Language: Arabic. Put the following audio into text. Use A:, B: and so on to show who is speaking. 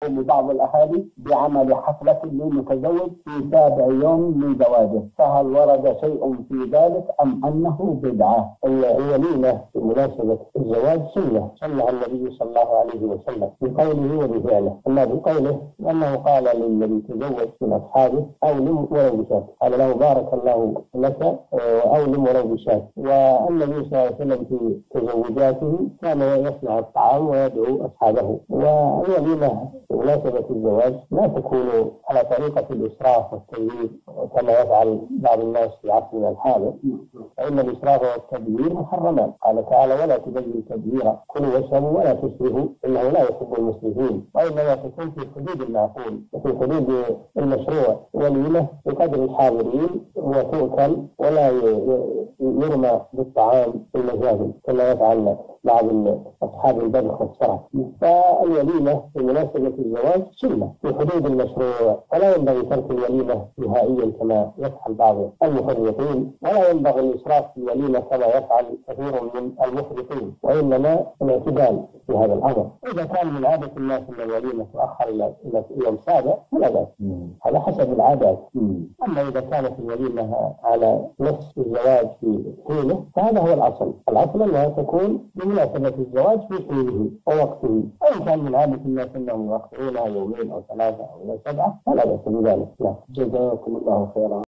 A: يقوم بعض الأهالي بعمل حفلة للمتزوج في 7 يوم من زواجه، فهل ورد شيء في ذلك أم أنه بدعة؟ الوليمة بمناسبة الزواج سنة صلى النبي صلى الله عليه وسلم بقوله وبفعله. أما بقوله أنه قال للذي تزوج من أصحابه أولم ولو بشاة، قال له بارك الله لك وأولم ولو بشاة. والنبي صلى الله عليه وسلم في تزوجاته كان يصنع الطعام ويدعو أصحابه. والوليمة بمناسبة الزواج لا تكون على طريقة الإسراف والتبذير كما يفعل بعض الناس في عصرنا الحاضر، فإن الإسراف والتبذير محرمان. قال تعالى ولا تبذروا تبذيرا كلوا واشربوا ولا تسرفوا إنه لا يحب المسرفين، وإنما تكون في حدود المعقول وفي حدود المشروع. وليمة بقدر الحاضرين وتؤكل ولا يرمى بالطعام في المجازل كما يفعل بعض أصحاب البذخ والسرف. فالوليمة بمناسبة الزواج سنة في حدود المشروع، ولا ينبغي ترك الوليمة نهائيا كما يفعل بعض المفرطين، ولا ينبغي الإسراف في الوليمة كما يفعل كثير من المفرطين، وإنما الاعتدال في هذا الأمر. إذا كان من عادة الناس أن الوليمة تؤخر إلى يوم سابع فلا بأس، هذا حسب العادات. أما إذا كانت الوليمة على نفس الزواج في حينه فهذا هو الأصل. الأصل أنها تكون بمناسبة الزواج في حينه ووقته. وإن كان من عادة الناس أنهم يؤخرونها يومين أو 3 أو 7 فلا بأس بذلك. جزاكم الله خيرا.